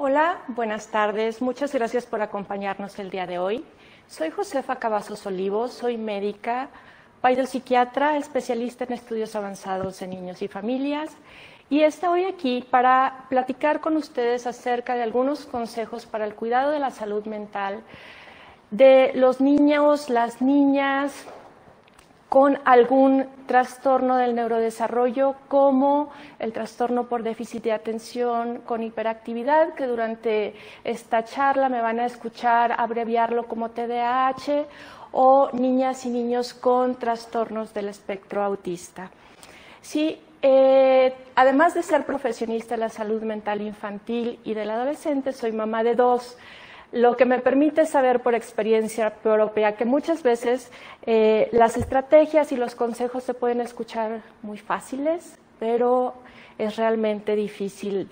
Hola, buenas tardes. Muchas gracias por acompañarnos el día de hoy. Soy Josefa Cavazos Olivos, soy médica, psiquiatra, especialista en estudios avanzados en niños y familias, y estoy aquí para platicar con ustedes acerca de algunos consejos para el cuidado de la salud mental de los niños, las niñas con algún trastorno del neurodesarrollo, como el trastorno por déficit de atención con hiperactividad, que durante esta charla me van a escuchar abreviarlo como TDAH, o niñas y niños con trastornos del espectro autista. Sí, además de ser profesionista de la salud mental infantil y del adolescente, soy mamá de dos, lo que me permite saber por experiencia propia que muchas veces las estrategias y los consejos se pueden escuchar muy fáciles, pero es realmente difícil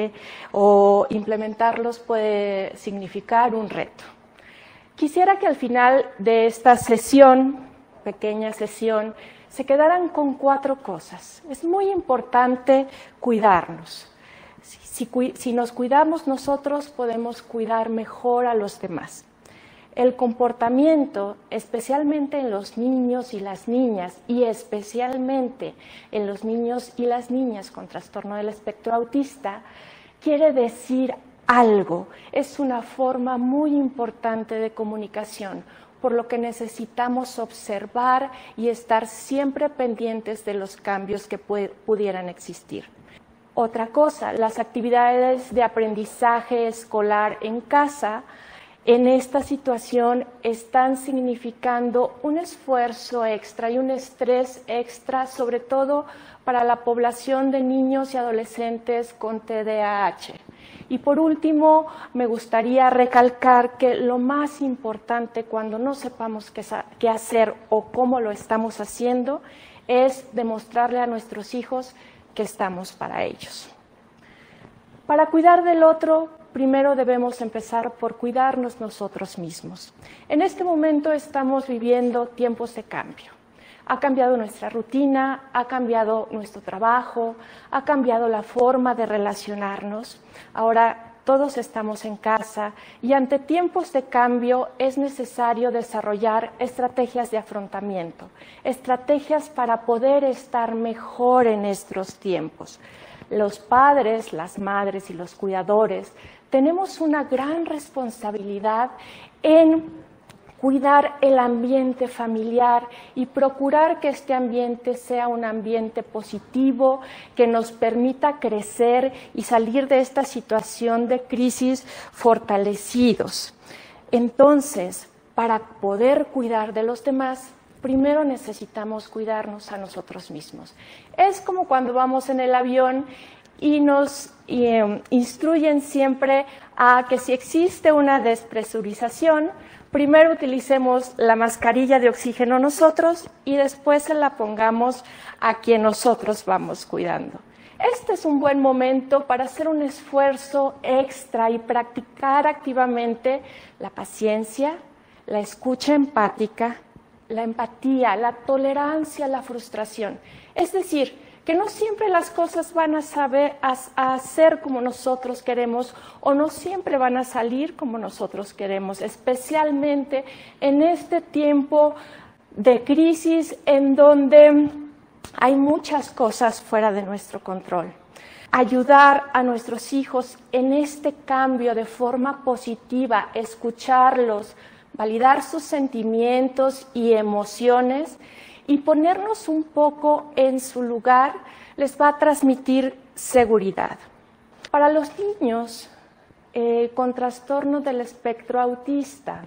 o implementarlos puede significar un reto. Quisiera que al final de esta pequeña sesión, se quedaran con 4 cosas. Es muy importante cuidarnos. Si nos cuidamos nosotros, podemos cuidar mejor a los demás. El comportamiento, especialmente en los niños y las niñas, y especialmente en los niños y las niñas con trastorno del espectro autista, quiere decir algo. Es una forma muy importante de comunicación, por lo que necesitamos observar y estar siempre pendientes de los cambios que pudieran existir. Otra cosa, las actividades de aprendizaje escolar en casa, en esta situación están significando un esfuerzo extra y un estrés extra, sobre todo para la población de niños y adolescentes con TDAH. Y por último, me gustaría recalcar que lo más importante cuando no sepamos qué hacer o cómo lo estamos haciendo es demostrarle a nuestros hijos que estamos para ellos. Para cuidar del otro, primero debemos empezar por cuidarnos nosotros mismos. En este momento estamos viviendo tiempos de cambio. Ha cambiado nuestra rutina, ha cambiado nuestro trabajo, ha cambiado la forma de relacionarnos. Ahora todos estamos en casa y ante tiempos de cambio es necesario desarrollar estrategias de afrontamiento, estrategias para poder estar mejor en estos tiempos. Los padres, las madres y los cuidadores tenemos una gran responsabilidad en cuidar el ambiente familiar y procurar que este ambiente sea un ambiente positivo, que nos permita crecer y salir de esta situación de crisis fortalecidos. Entonces, para poder cuidar de los demás, primero necesitamos cuidarnos a nosotros mismos. Es como cuando vamos en el avión y nos instruyen siempre a que si existe una despresurización, primero utilicemos la mascarilla de oxígeno nosotros y después se la pongamos a quien nosotros vamos cuidando. Este es un buen momento para hacer un esfuerzo extra y practicar activamente la paciencia, la escucha empática, la empatía, la tolerancia a la frustración. Es decir, que no siempre las cosas van a ser como nosotros queremos o no siempre van a salir como nosotros queremos, especialmente en este tiempo de crisis en donde hay muchas cosas fuera de nuestro control. Ayudar a nuestros hijos en este cambio de forma positiva, escucharlos, validar sus sentimientos y emociones y ponernos un poco en su lugar les va a transmitir seguridad. Para los niños con trastorno del espectro autista,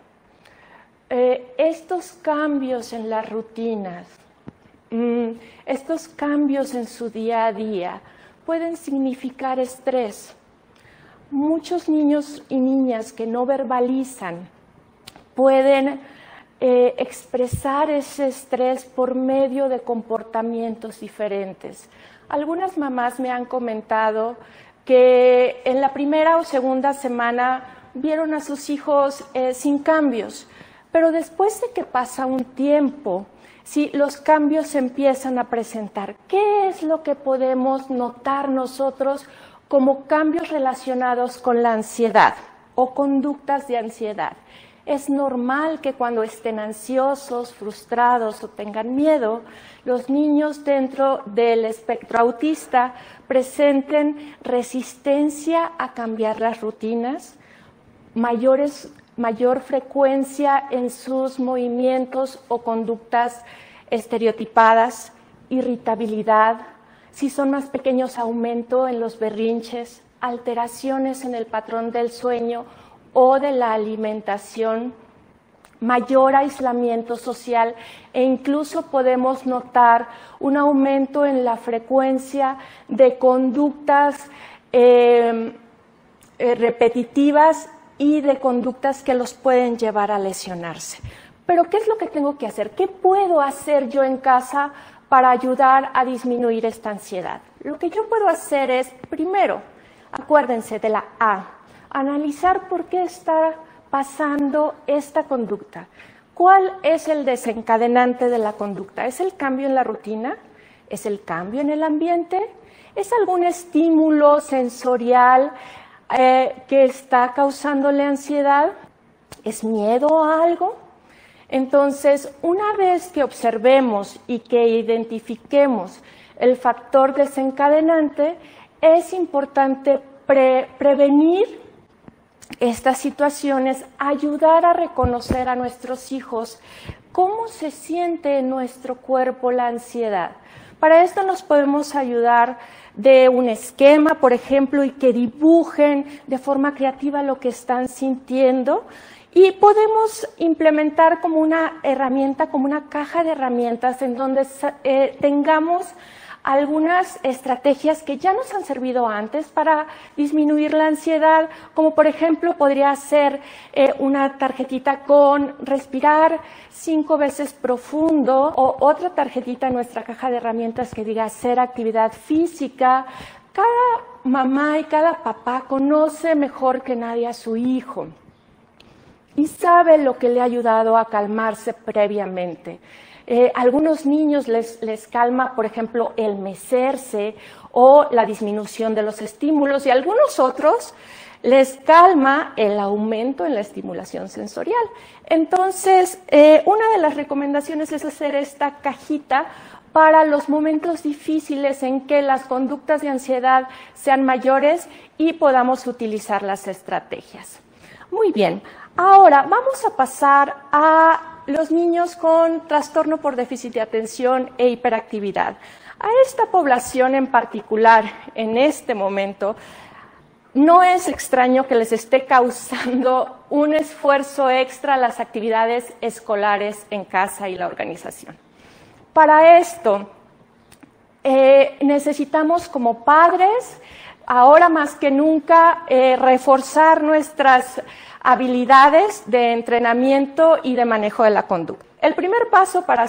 estos cambios en las rutinas, estos cambios en su día a día pueden significar estrés. Muchos niños y niñas que no verbalizan pueden expresar ese estrés por medio de comportamientos diferentes. Algunas mamás me han comentado que en la primera o segunda semana vieron a sus hijos sin cambios, pero después de que pasa un tiempo, si los cambios se empiezan a presentar, ¿qué es lo que podemos notar nosotros como cambios relacionados con la ansiedad o conductas de ansiedad. Es normal que cuando estén ansiosos, frustrados o tengan miedo, los niños dentro del espectro autista presenten resistencia a cambiar las rutinas, mayor frecuencia en sus movimientos o conductas estereotipadas, irritabilidad, si son más pequeños, aumento en los berrinches, alteraciones en el patrón del sueño o de la alimentación, mayor aislamiento social e incluso podemos notar un aumento en la frecuencia de conductas repetitivas y de conductas que los pueden llevar a lesionarse. Pero ¿qué es lo que tengo que hacer? ¿Qué puedo hacer yo en casa para ayudar a disminuir esta ansiedad? Lo que yo puedo hacer es, primero, acuérdense de la A, analizar por qué está pasando esta conducta. ¿Cuál es el desencadenante de la conducta? ¿Es el cambio en la rutina? ¿Es el cambio en el ambiente? ¿Es algún estímulo sensorial que está causándole ansiedad? ¿Es miedo a algo? Entonces, una vez que observemos y que identifiquemos el factor desencadenante, es importante prevenir estas situaciones, ayudar a reconocer a nuestros hijos cómo se siente en nuestro cuerpo la ansiedad. Para esto nos podemos ayudar de un esquema, por ejemplo, y que dibujen de forma creativa lo que están sintiendo. Y podemos implementar como una herramienta, como una caja de herramientas en donde tengamos algunas estrategias que ya nos han servido antes para disminuir la ansiedad, como por ejemplo podría ser una tarjetita con respirar 5 veces profundo o otra tarjetita en nuestra caja de herramientas que diga hacer actividad física. Cada mamá y cada papá conoce mejor que nadie a su hijo y sabe lo que le ha ayudado a calmarse previamente. Algunos niños les calma, por ejemplo, el mecerse o la disminución de los estímulos y a algunos otros les calma el aumento en la estimulación sensorial. Entonces, una de las recomendaciones es hacer esta cajita para los momentos difíciles en que las conductas de ansiedad sean mayores y podamos utilizar las estrategias. Muy bien. Ahora vamos a pasar a los niños con trastorno por déficit de atención e hiperactividad. A esta población en particular, en este momento, no es extraño que les esté causando un esfuerzo extra las actividades escolares en casa y la organización. Para esto, necesitamos como padres, ahora más que nunca, reforzar nuestras habilidades de entrenamiento y de manejo de la conducta. El primer paso para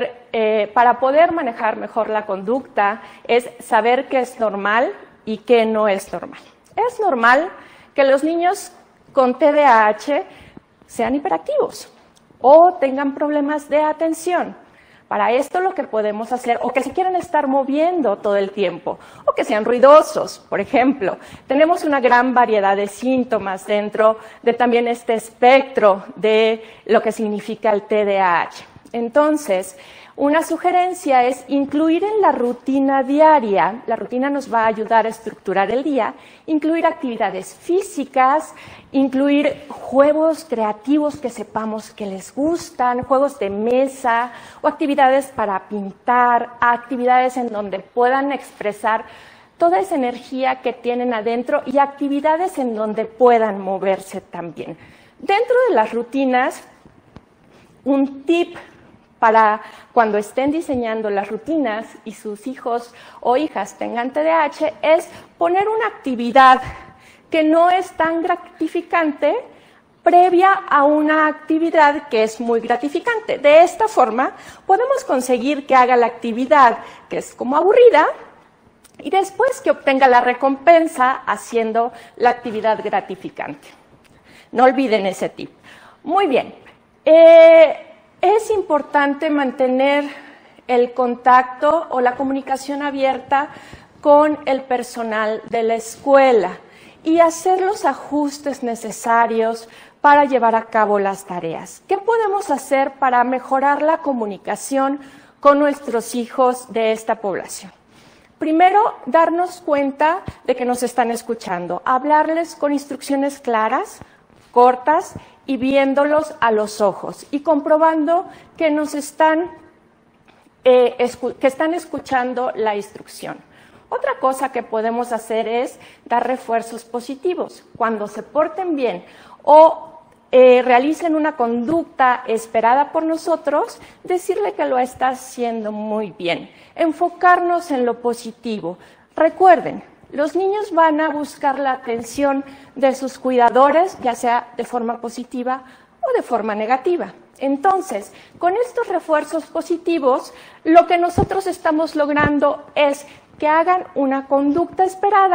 poder manejar mejor la conducta es saber qué es normal y qué no es normal. Es normal que los niños con TDAH sean hiperactivos o tengan problemas de atención. Para esto lo que podemos hacer, o que se quieran estar moviendo todo el tiempo, o que sean ruidosos, por ejemplo. Tenemos una gran variedad de síntomas dentro de también este espectro de lo que significa el TDAH. Entonces, una sugerencia es incluir en la rutina diaria, la rutina nos va a ayudar a estructurar el día, incluir actividades físicas, incluir juegos creativos que sepamos que les gustan, juegos de mesa o actividades para pintar, actividades en donde puedan expresar toda esa energía que tienen adentro y actividades en donde puedan moverse también. Dentro de las rutinas, un tip para cuando estén diseñando las rutinas y sus hijos o hijas tengan TDAH es poner una actividad que no es tan gratificante previa a una actividad que es muy gratificante. De esta forma podemos conseguir que haga la actividad que es como aburrida y después que obtenga la recompensa haciendo la actividad gratificante. No olviden ese tip. Muy bien. Es importante mantener el contacto o la comunicación abierta con el personal de la escuela y hacer los ajustes necesarios para llevar a cabo las tareas. ¿Qué podemos hacer para mejorar la comunicación con nuestros hijos de esta población? Primero, darnos cuenta de que nos están escuchando, hablarles con instrucciones claras, cortas y viéndolos a los ojos y comprobando que nos están escuchando la instrucción. Otra cosa que podemos hacer es dar refuerzos positivos. Cuando se porten bien o realicen una conducta esperada por nosotros, decirle que lo está haciendo muy bien. Enfocarnos en lo positivo. Recuerden, los niños van a buscar la atención de sus cuidadores, ya sea de forma positiva o de forma negativa. Entonces, con estos refuerzos positivos, lo que nosotros estamos logrando es que hagan una conducta esperada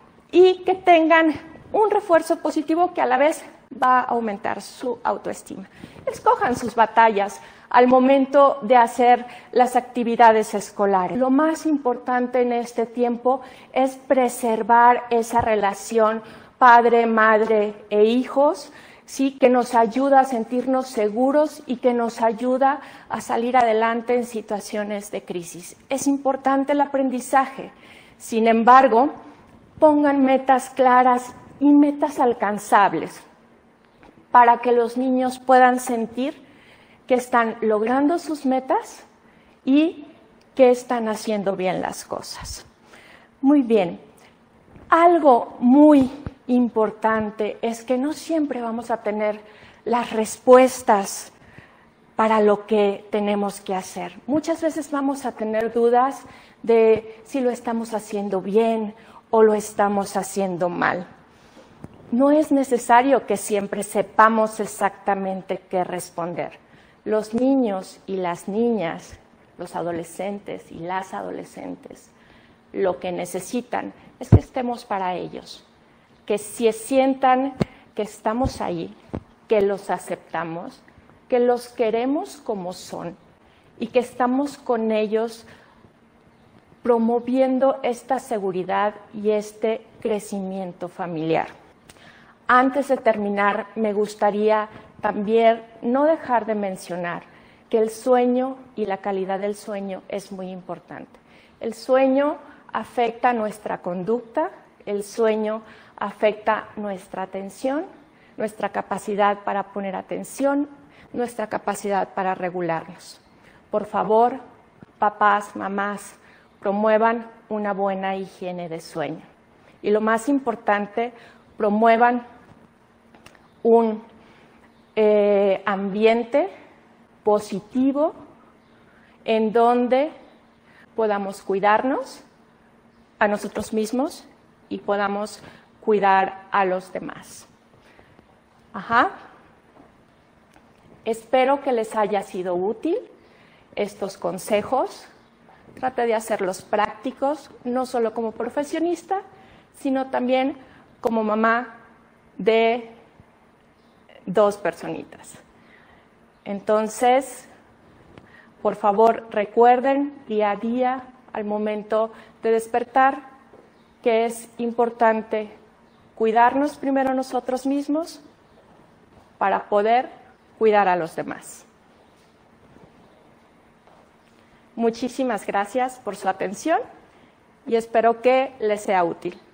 y que tengan un refuerzo positivo que a la vez va a aumentar su autoestima. Escojan sus batallas al momento de hacer las actividades escolares. Lo más importante en este tiempo es preservar esa relación padre, madre e hijos, ¿sí? Que nos ayuda a sentirnos seguros y que nos ayuda a salir adelante en situaciones de crisis. Es importante el aprendizaje. Sin embargo, pongan metas claras y metas alcanzables para que los niños puedan sentir que están logrando sus metas y que están haciendo bien las cosas. Muy bien. Algo muy importante es que no siempre vamos a tener las respuestas para lo que tenemos que hacer. Muchas veces vamos a tener dudas de si lo estamos haciendo bien o lo estamos haciendo mal. No es necesario que siempre sepamos exactamente qué responder. Los niños y las niñas, los adolescentes y las adolescentes, lo que necesitan es que estemos para ellos, que se sientan que estamos ahí, que los aceptamos, que los queremos como son y que estamos con ellos promoviendo esta seguridad y este crecimiento familiar. Antes de terminar, me gustaría también no dejar de mencionar que el sueño y la calidad del sueño es muy importante. El sueño afecta nuestra conducta, el sueño afecta nuestra atención, nuestra capacidad para poner atención, nuestra capacidad para regularnos. Por favor, papás, mamás, promuevan una buena higiene de sueño. Y lo más importante, promuevan un ambiente positivo en donde podamos cuidarnos a nosotros mismos y podamos cuidar a los demás. Espero que les haya sido útil estos consejos. Trate de hacerlos prácticos, no solo como profesionista, sino también como mamá de 2 personitas. Entonces, por favor, recuerden día a día, al momento de despertar, que es importante cuidarnos primero nosotros mismos para poder cuidar a los demás. Muchísimas gracias por su atención y espero que les sea útil.